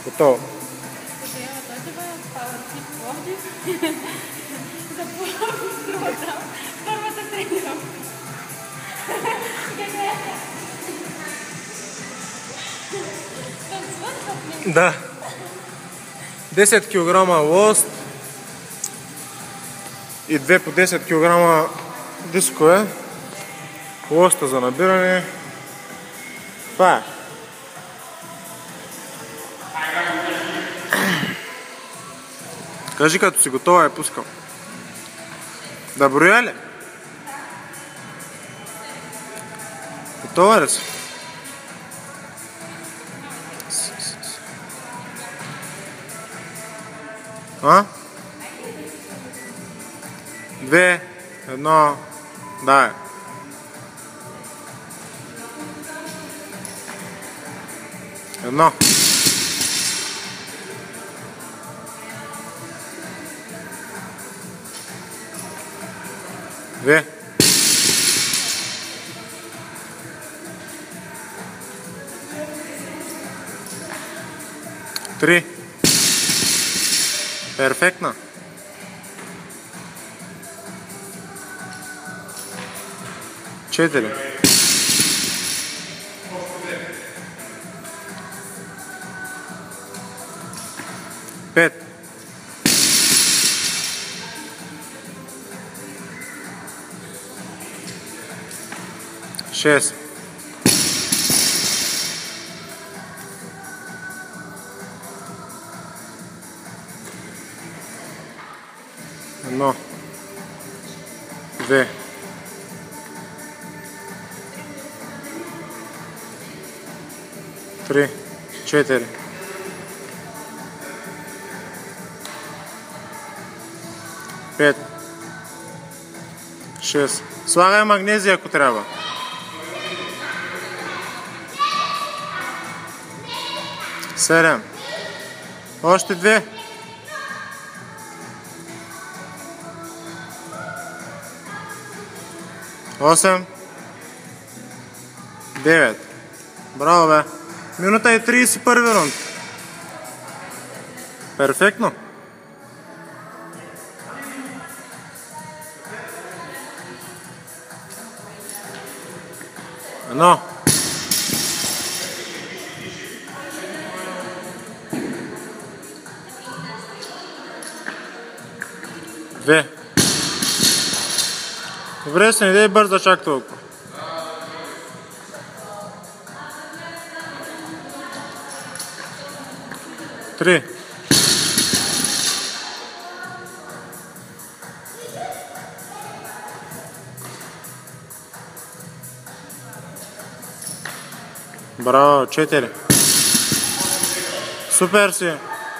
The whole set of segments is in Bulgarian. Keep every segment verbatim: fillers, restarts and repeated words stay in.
Готово. Първата тренировка. Да. десет килограма лост и две по десет килограма дискове. Лоста за набиране. Това е. Кажи като си готова, я пускам. Да броя ли? Готова ли си? А? Две, едно, дай. Едно. Две. Три. Перфектно. Четири. Пет. Шест. Едно. Две. Три. Четири. Пет. Шест. Слагай магнезия, ако трябва. Седем. Още две. Осем. Девет. Браво, бе. Минута и тридесет и първи рунд. Перфектно. Едно. Две. Добре, се не дей бърза чак толкова. Три. Браво, четири. Супер си.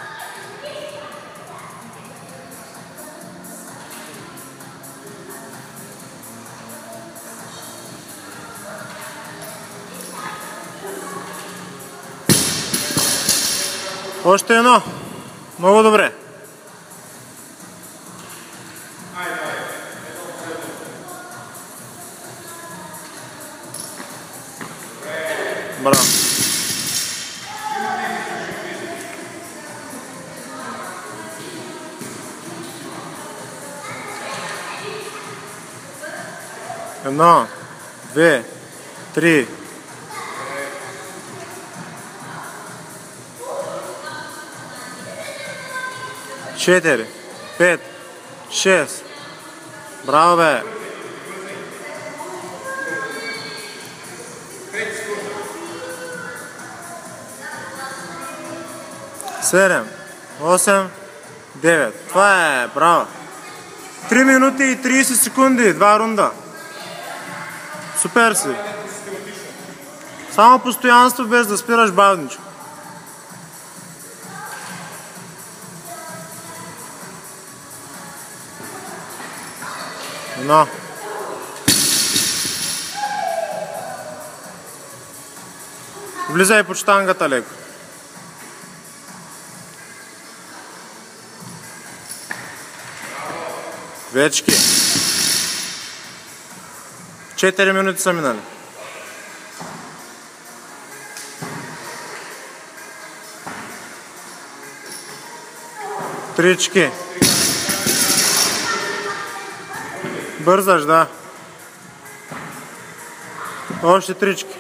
Още едно. Много добре. Браво. Едно, две, три. Четири, пет, шест. Браво, бе. Седем, осем, девет. Това е, браво. три минути и тридесет секунди, два рунда. Супер си. Само постоянство, без да спираш бавничко. Едно. Влизай по щангата леко. Вечки. четири минути са минали. Трички. Бързаш, да. Още трички.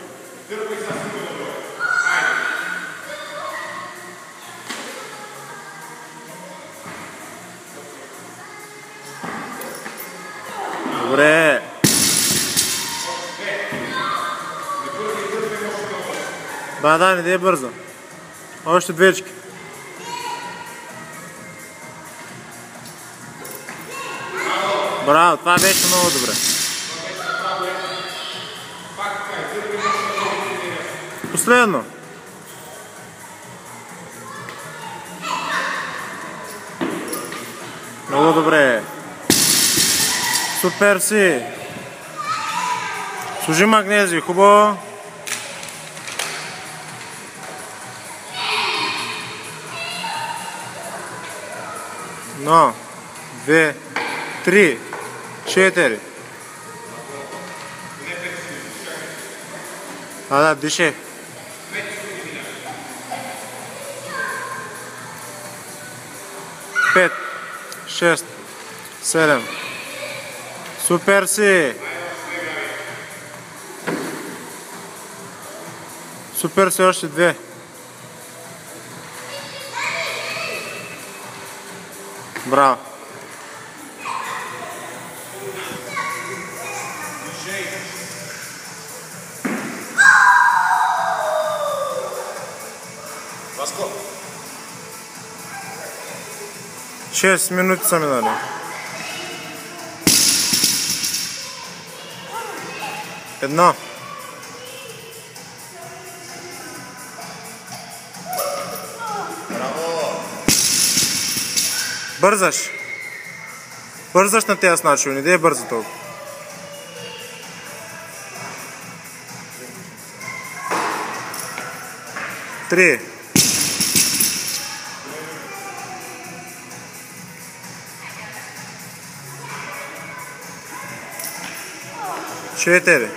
Добре. Да, да, не дей бързо. Още двечки. Браво, това беше много добре. Последно. Много добре. Супер си. Служи магнезий, хубаво. Едно, две, три, четири. А, да, дишай. Пет, шест, седем. Супер си. Супер си, още две. Браво. Васко. шест минути са минали. Едно. Браво. Бързаш. Бързаш на тези начини, не дей бързо толкова. Три. Четири.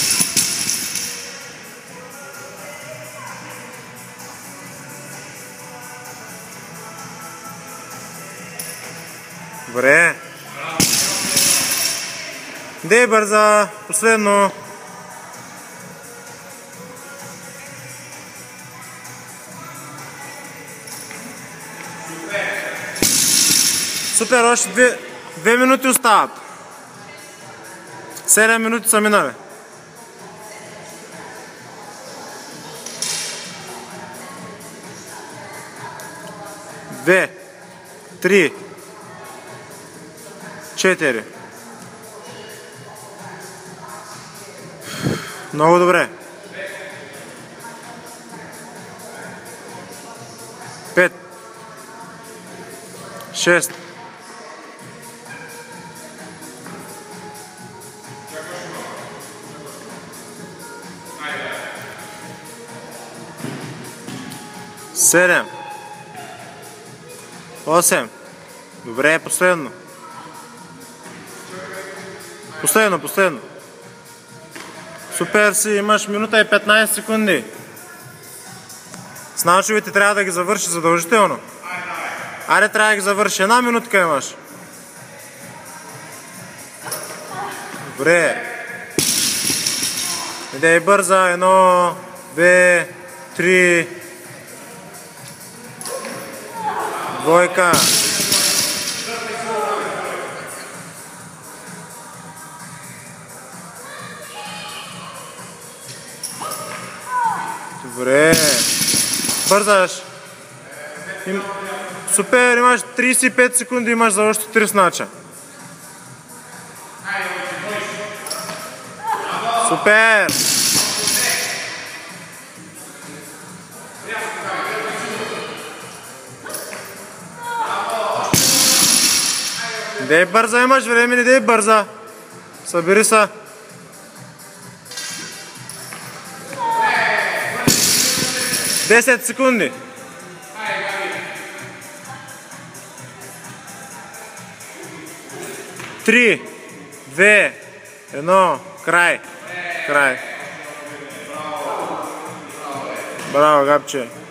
Добре. Дей бърза. Последно. Супер, още две, две минути остават. седем минути са минали. Две, три, четири. Много добре. Пет, шест. Седем. Осем. Добре, последно. Последно, последно. Супер си, имаш минута и петнайсет секунди. С начовете трябва да ги завърши задължително. Аре, трябва да ги завърши. Една минутка имаш. Добре. Идей бърза. Едно, две, три. Двойка. Добре. Бързаш. Им... Супер, имаш трийсет и пет секунди, имаш за още три снача. Супер. Дей бърза, имаш време, не дей бърза. Събери са. десет секунди. три, две, едно, край. Край. Браво, Габче.